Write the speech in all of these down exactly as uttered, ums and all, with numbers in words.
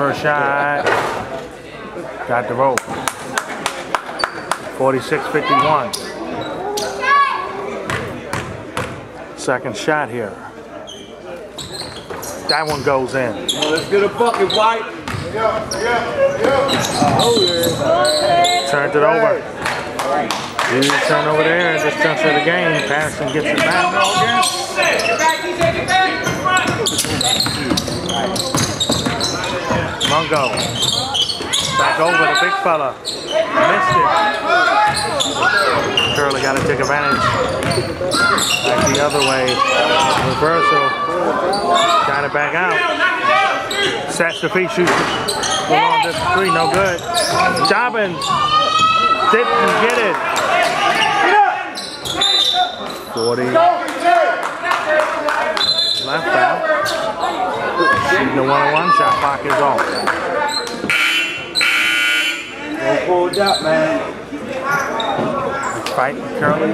First shot. Got the rope. forty-six fifty-one. Second shot here. That one goes in. Oh, let's get a bucket, White. Oh, yeah. Turned it over. Easy turn over there. Just jumps to the game. Patterson gets it back. Mungo. Back over the big fella. Missed it. Curley got to take advantage. Back the other way. Reversal. Got it back out. Sets the feet, shoots. One on this three, no good. Dobbins didn't get it. forty. Left out. Shooting the one-on-one shot clock is off. Don't pull it up, man. Fighting Curley.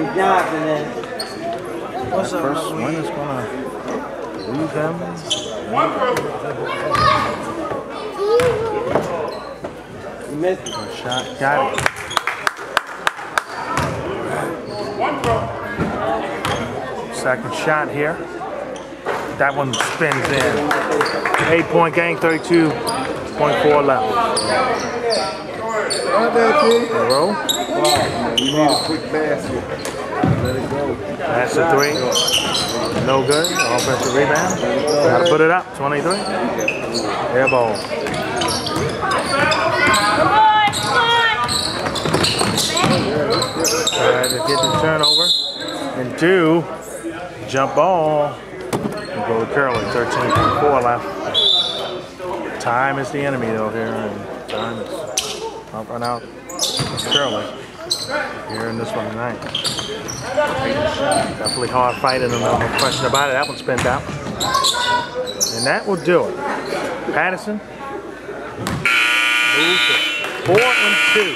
What's up, First one is gonna leave him. You missed it. First shot, got it. Second shot here. That one spins in. Eight point game, thirty-two point four left. Roll. You need a quick basket. Let it go. That's a three. No good. Offensive rebound. Got to put it up. twenty-three. Air ball. Try to get the turnover. And two. Jump ball. We'll go to Curley. thirteen point four left. Time is the enemy though here. And time is up and out. Curley. Here in this one tonight. Definitely hard fighting, no question about it. That one spins out. And that will do it. Patterson moves to four and two.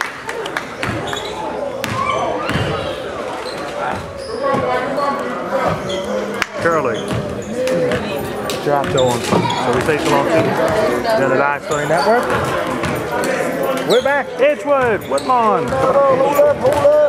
Curley dropped on. So we say so long to the Live Story Network. We're back. Edgewood, Woodlawn. Hold up, hold up.